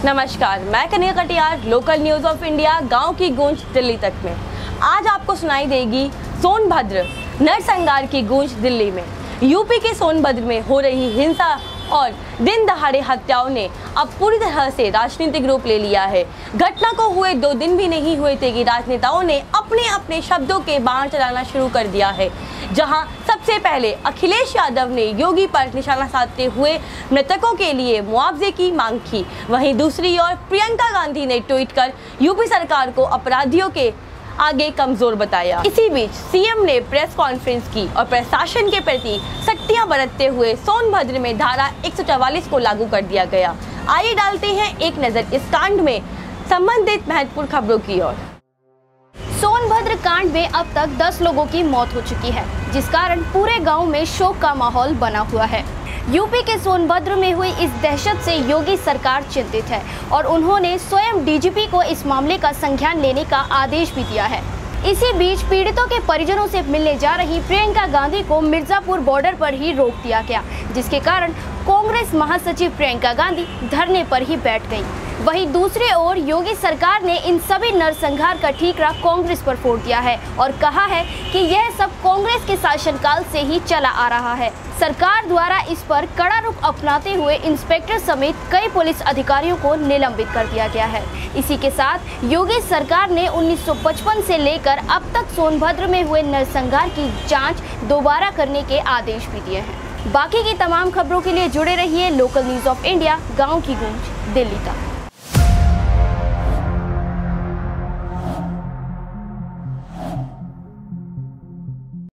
नमस्कार, मैं Kanya Katiyar, local news of India गांव की गूंज दिल्ली तक में। आज आपको सुनाई देगी सोनभद्र नरसंहार की गूंज दिल्ली में। यूपी के सोनभद्र में हो रही हिंसा और दिन दहाड़े हत्याओं ने अब पूरी तरह से राजनीतिक रूप ले लिया है। घटना को हुए 2 दिन भी नहीं हुए थे कि राजनेताओं ने अपने अपने शब्दों के बाण चलाना शुरू कर दिया है। जहां सबसे पहले अखिलेश यादव ने योगी पर निशाना साधते हुए मृतकों के लिए मुआवजे की मांग की, वहीं दूसरी ओर प्रियंका गांधी ने ट्वीट कर यूपी सरकार को अपराधियों के आगे कमजोर बताया। इसी बीच सीएम ने प्रेस कॉन्फ्रेंस की और प्रशासन के प्रति सख्तियां बरतते हुए सोनभद्र में धारा 144 को लागू कर दिया गया। आइए डालते हैं एक नजर इस कांड में संबंधित महत्वपूर्ण खबरों की ओर। सोनभद्र कांड में अब तक 10 लोगों की मौत हो चुकी है, जिस कारण पूरे गांव में शोक का माहौल बना हुआ है। यूपी के सोनभद्र में हुई इस दहशत से योगी सरकार चिंतित है और उन्होंने स्वयं डीजीपी को इस मामले का संज्ञान लेने का आदेश भी दिया है। इसी बीच पीड़ितों के परिजनों से मिलने जा रही प्रियंका गांधी को मिर्जापुर बॉर्डर पर ही रोक दिया गया, जिसके कारण कांग्रेस महासचिव प्रियंका गांधी धरने पर ही बैठ गई। वहीं दूसरी ओर योगी सरकार ने इन सभी नरसंहार का ठीकरा कांग्रेस पर फोड़ दिया है और कहा है कि यह सब कांग्रेस के शासनकाल से ही चला आ रहा है। सरकार द्वारा इस पर कड़ा रुख अपनाते हुए इंस्पेक्टर समेत कई पुलिस अधिकारियों को निलंबित कर दिया गया है। इसी के साथ योगी सरकार ने 1955 से लेकर अब तक सोनभद्र में हुए नरसंहार की जांच दोबारा करने के आदेश भी दिए हैं। बाकी की तमाम खबरों के लिए जुड़े रहिए लोकल न्यूज ऑफ इंडिया गाँव की गूंज दिल्ली तक।